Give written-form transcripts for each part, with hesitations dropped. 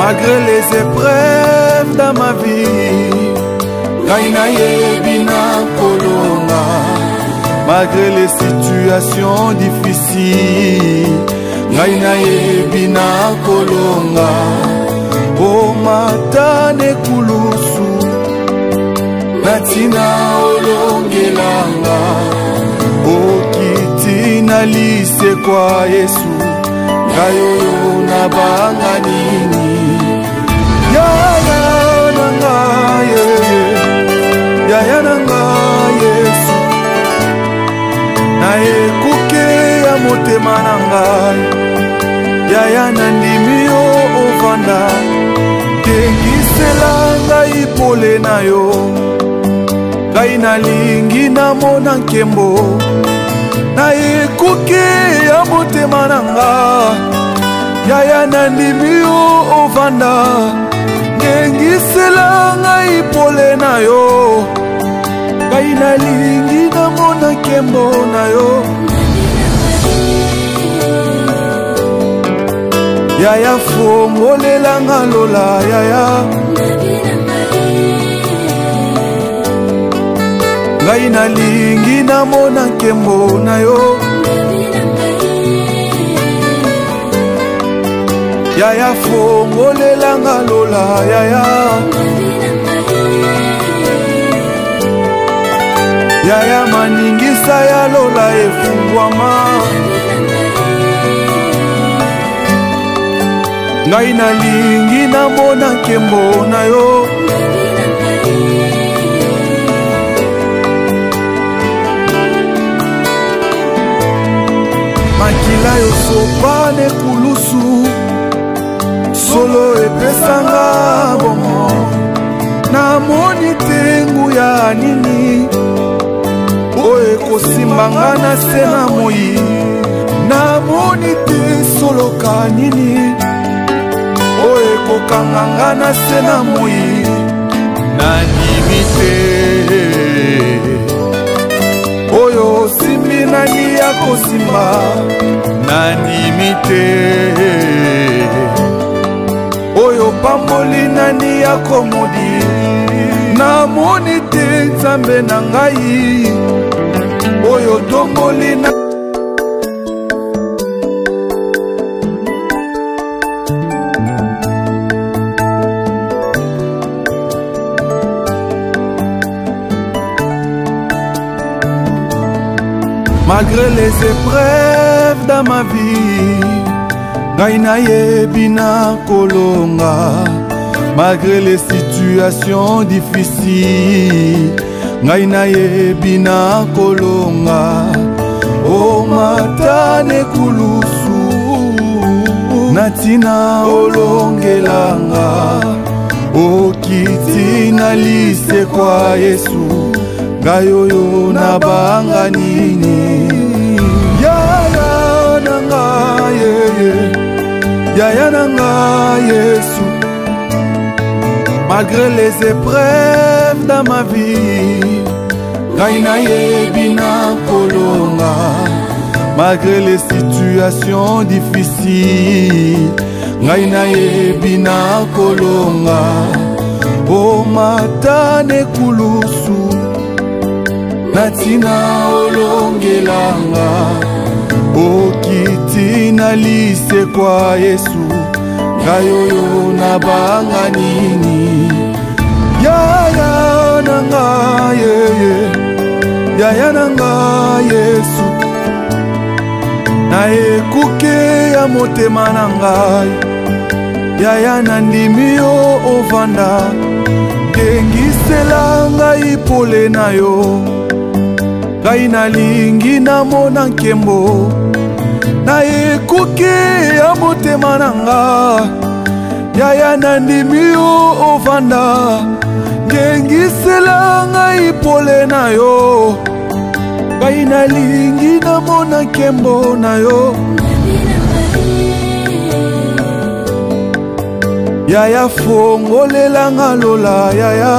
Malgré les épreuves dans ma vie, ngai nayebi nakolonga. Malgré les situations difficiles, ngai nayebi nakolonga. O matane kulusu natina olongelanga. O kiti nalise kwa Yesu, ngai oyo nabanga nini. Yaya nanga yaya nanga Yesu, naekuke ya motema na ngai. Yaya nandimi yo ovanda, kengisela ngai pole na yo. Ngai nalingi namona nkembo, naekuke ya motema na ngai. Yaya nandimi yo ovanda, kengisela ngai pole na yo. Ngai nalingi namona nkembo na yo. Yaya fongolela ngalola yaya, ngai nalingi namona nkembo na yo. Yaya fongolela ngalola yaya, yaya maningisa ya lola efungwama. Ngai nalingi namona nkembo na yo. Makila yo sopane kulusu, solo epesanga bomo. Namoni tengu ya nini, oye kosimbanga na sena moi. Namoni te solo kanini, oye kokanganga na sena moi. Nanimite oyo simbi nani ya kosimba. Nanimite oyo pamboli nani ya komodi. Namoni te nzambe na ngai, oyo tomboli na malgré les épreuves dans ma vie, ngai nayebi nakolonga. Malgré les situations difficiles, ngai nayebi nakolonga. O matane kulusu natina olongelanga. O kiti nalise kwa Yesu, ngai oyo nabanga nini. Yaya nanga yaya nanga Yesu, malgré les épreuves dans ma vie, ngai nayebi nakolonga. Malgré les situations difficiles, ngai nayebi nakolonga. O matane kulusu natina olongelanga. O kiti nalise kwa Yesu, ngai oyo nabanga nini. Yaya nanga yaya nanga Yesu, naekuke ya motema na ngai. Yaya nandimi yo ovanda, kengisela ngai pole na yo. Ngai nalingi namona nkembo, naekuke ya motema na ngai. Yaya nandimi yo ovanda, kengisela ngai pole na yo. Ngai nalingi namona nkembo na yo. Yaya fongolela ngalola yaya,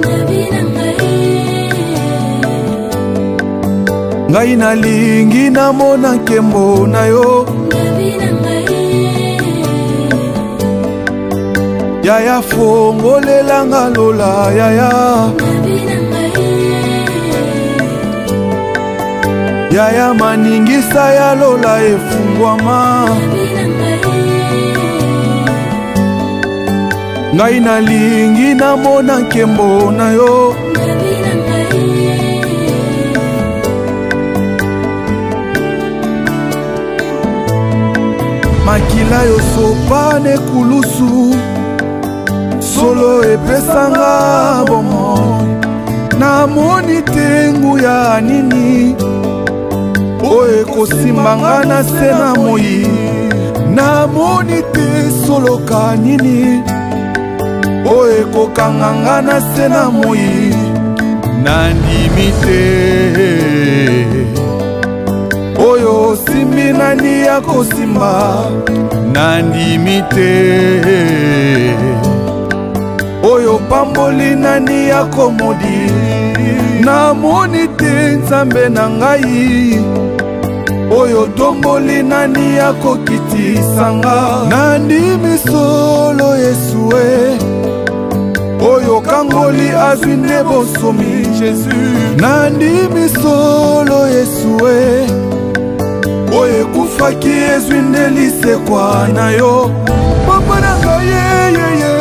ngai nalingi namona nkembo na yo. Yaya fongolelanga lola yaya Yaya maningisa ya lola efungwama Ngai nalingi namona nkembo na yo Makila yo sopane kulusu Solo epesanga bomo Namoni tengu ya nini Oe kosimbanga na sena moi Namoni te solo kanini Oe kokanganga na sena moi Nandimi te Oyo simbi nani ya kosimba Nandimi te Oyo pamboli nani ya komodi Namoni te nzambe na ngai Oyo tomboli nani ya kokitisanga Nandimi solo Yesue Oyo kangoli azwi nde bosomi Jésus Nandimi solo Yesue Oyo kufaki ezwi nde lisekwa na yo Papa na ngai ye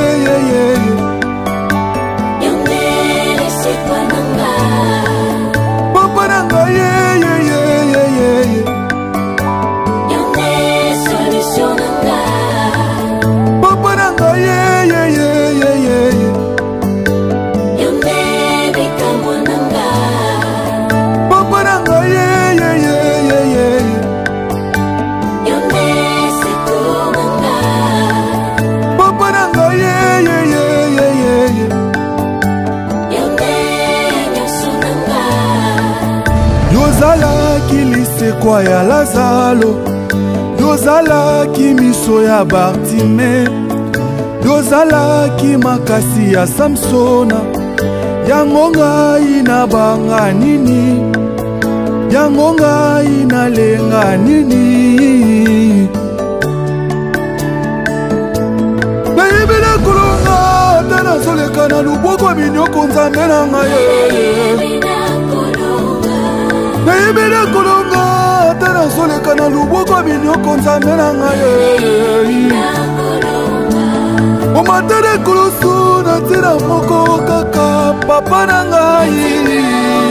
Papa na ngai ye Papa na ngai ye Papa na ngai ye Papa na ngai ye Yozalaki lisekwa ya Lazalo Yozalaki miso ya Bartime Yozalaki makasi ya Samsona Yango ngai na banga nini Yango ngai na lenga nini Naibela kulunga Tana soleka na luboko minyoko nzambe na ngai Naibela kulunga Tana soleka na luboko minyoko nzambe na ngai Omatere kulusu na tira moko kaka Papa na ngai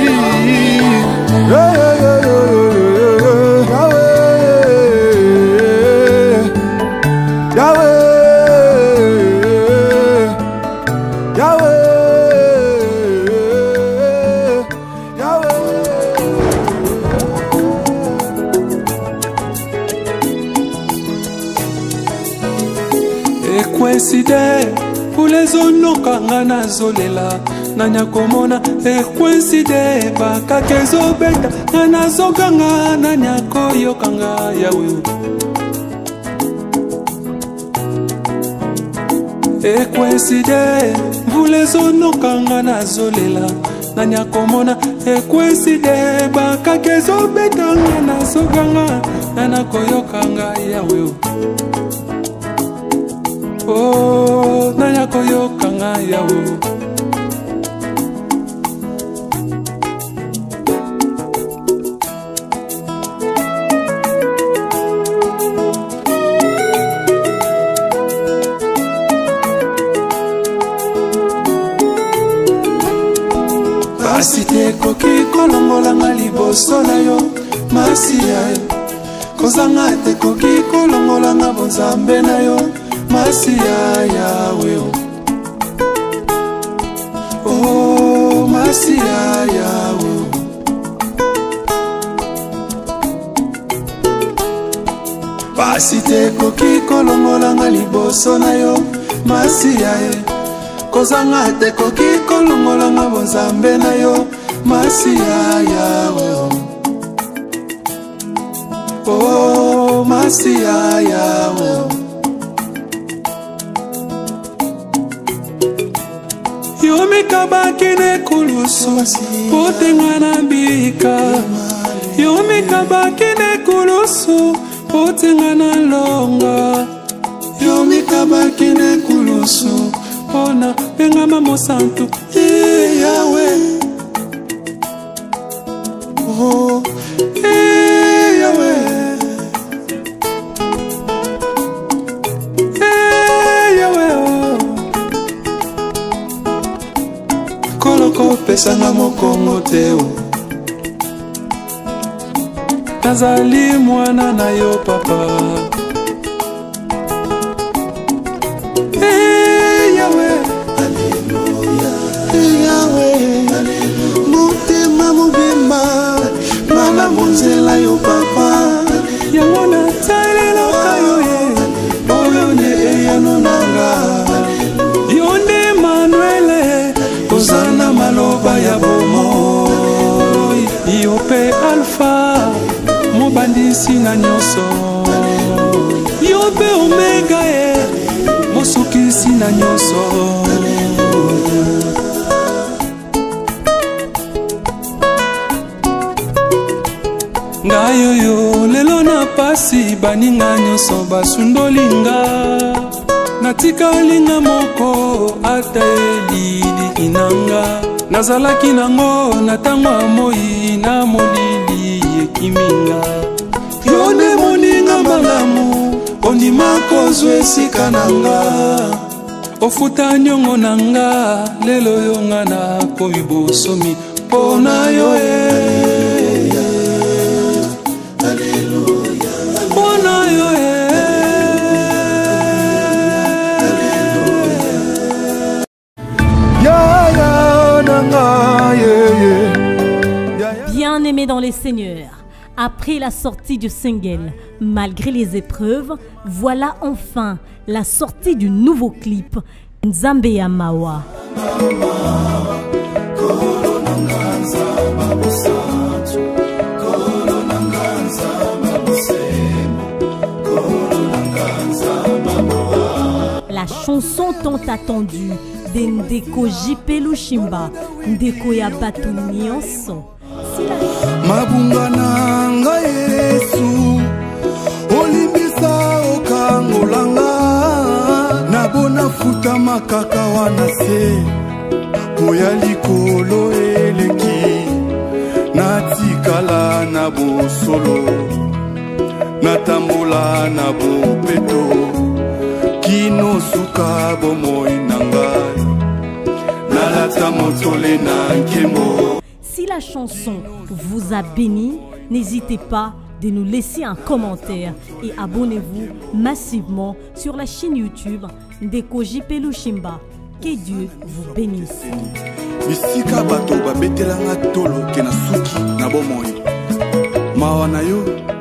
Coïncide pour les zones kangana zolela nanya komona coïncide baka kezo beta nana zoganga nanya koyo kanga yawe coïncide pour les zones kangana zolela nanya komona coïncide baka kezo beta nana zoganga nana koyo kanga yawe Oh, nanya koyo kanga yawo Asite koki kolongola nga liboso na yo Masiya kozanga te koki kolongola nga bonzambe na yo Masiya yawe Oh Masiya yawe Pasi te koki kolongola nga liboso na yo Masiya kozanga te koki kolongola nga bonzambe na yo Masiya yawe Oh Masiya yawe Yomika bakine kulusu Potenga na bika Yomika bakine kulusu Potenga na longa Yomika bakine kulusu lisusu mpona bengama mosantu Yawe oh Yawe Yawe oh koloko pesanga mokongo teo nazali mwana na yo papa Yawe Alleluia Yawe motema mobimba mama monzela yo papa yango natalelaka yo ye oyo nde eyano nanga yo nde Manuele ozana maloba ya bomoi yo mpe Alpha mobandisi na nyonso yo mpe Omega ye mosukisi na nyonso ngai oyo lelo na pasi baninga nyonso basundolinga natikalinga moko ata elili inanga nazalaki nango na ntango ya moi na molili ekiminga yo nde moninga malamu ondima kozwa esika nanga ofuta nyongo nanga lelo yo nga nakomi bosomi mpona yo Alleluia mpona yo Bien-aimé dans les seigneurs, après la sortie du single, malgré les épreuves, voilà enfin la sortie du nouveau clip Nzambe ya Mawa. La chanson tant attendue de Ndeko J.P. Lushimba, Ndeko ya Batu Nyonso. Mabunga na ngai Yesu olimbisa okangolanga nabona futa makaka wana se poya likolo eleki natikala na bosolo natambola na bopeto kino suka bomoi na ngai nalata motole na nkembo. Si la chanson vous a béni, n'hésitez pas de nous laisser un commentaire et abonnez-vous massivement sur la chaîne YouTube Ndeko J.P. Lushimba. Que Dieu vous bénisse. Bisika bato babetelanga tolo ke na suki na bomoi mawa na yo